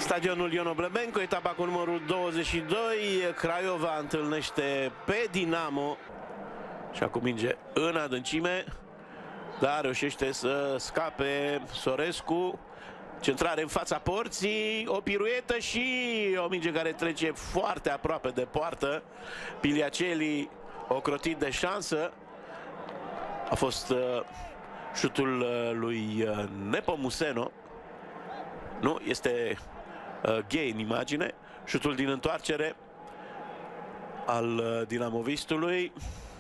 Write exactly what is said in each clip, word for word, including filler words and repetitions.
Stadionul Ion Oblebenco, etapa cu numărul douăzeci și doi. Craiova întâlnește pe Dinamo și acum minge în adâncime, dar reușește să scape Sorescu. Centrare în fața porții, o piruetă și o minge care trece foarte aproape de poartă. Piliaceli ocrotit de șansă. A fost uh, șutul uh, lui uh, Nepomuceno. Nu, este uh, Gay în imagine. Șutul din întoarcere al uh, dinamovistului.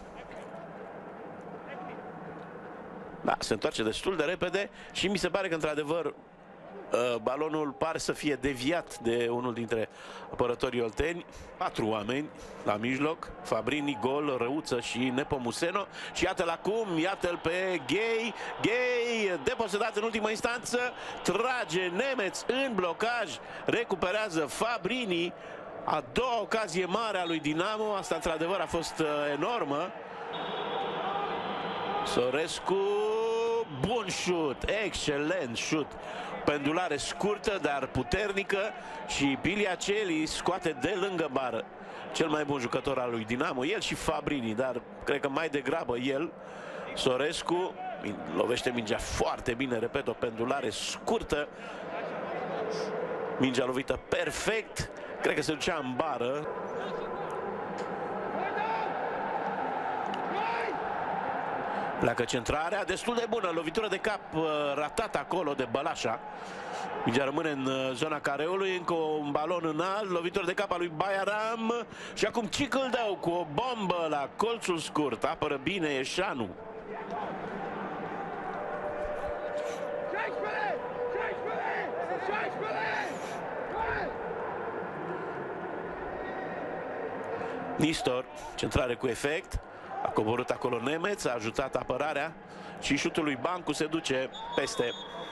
Da, se întoarce destul de repede și mi se pare că într-adevăr balonul pare să fie deviat de unul dintre apărătorii olteni. Patru oameni la mijloc, Fabrini, Gol, Răuță și Nepomuceno. Și iată-l acum, iată-l pe Gay. Gay, deposedat în ultimă instanță, trage Nemeț în blocaj, recuperează Fabrini. A doua ocazie mare a lui Dinamo, asta într-adevăr a fost enormă. Sorescu, bun șut, excelent șut. Pendulare scurtă, dar puternică și Piliaceli scoate de lângă bară cel mai bun jucător al lui Dinamo, el și Fabrini, dar cred că mai degrabă el. Sorescu lovește mingea foarte bine, repet, o pendulare scurtă. Mingea lovită perfect, cred că se ducea în bară. Pleacă centrarea, destul de bună, lovitură de cap ratată acolo de Bălașa. Mingea rămâne în zona careului, încă un balon înalt, lovitură de cap a lui Bayaram. Și acum Cicâldău cu o bombă la colțul scurt, apără bine Eșanu. Nistor, centrare cu efect. A coborât acolo Nemeț, a ajutat apărarea și șutul lui Bancu se duce peste.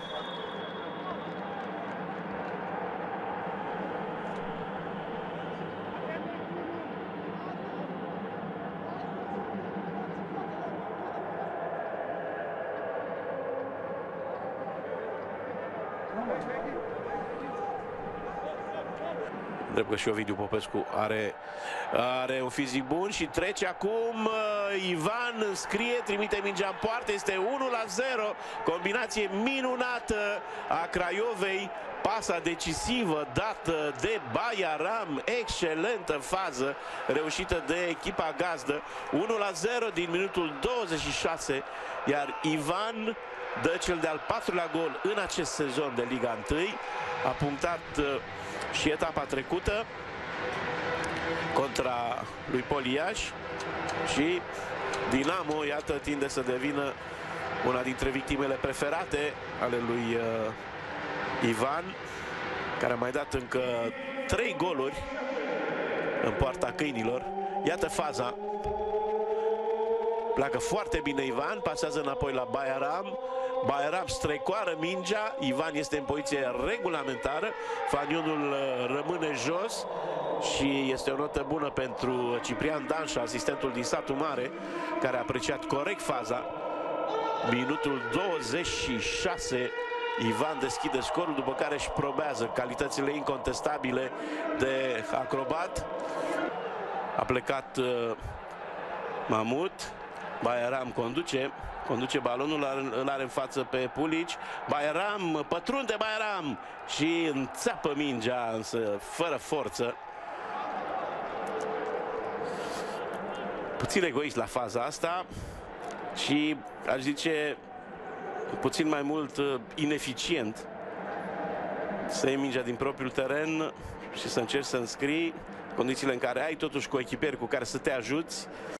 Drept că și Ovidiu Popescu are, are un fizic bun și trece acum. Ivan scrie, trimite mingea în poartă, este unu la zero. Combinație minunată a Craiovei, pasa decisivă dată de Bayaram, excelentă fază reușită de echipa gazdă. unu la zero din minutul douăzeci și șase, iar Ivan dă cel de-al patrulea gol în acest sezon de Liga unu. A punctat și etapa trecută contra lui Poliaș și Dinamo, iată, tinde să devină una dintre victimele preferate ale lui uh, Ivan, care a mai dat încă trei goluri în poarta câinilor. Iată faza. Pleacă foarte bine Ivan, pasează înapoi la Bayaram. Bayaram strecoară mingea, Ivan este în poziție regulamentară, fanionul rămâne jos și este o notă bună pentru Ciprian Danșa, asistentul din Satul Mare, care a apreciat corect faza. Minutul douăzeci și șase, Ivan deschide scorul, după care își probează calitățile incontestabile de acrobat. A plecat uh, Mamut, Bayaram conduce. Conduce balonul, îl are în față pe Pulici. Bayaram, pătrunde Bayaram și înțeapă mingea, însă fără forță. Puțin egoist la faza asta și aș zice puțin mai mult ineficient să iei mingea din propriul teren și să încerci să înscrii, condițiile în care ai totuși coechipieri cu care să te ajuți.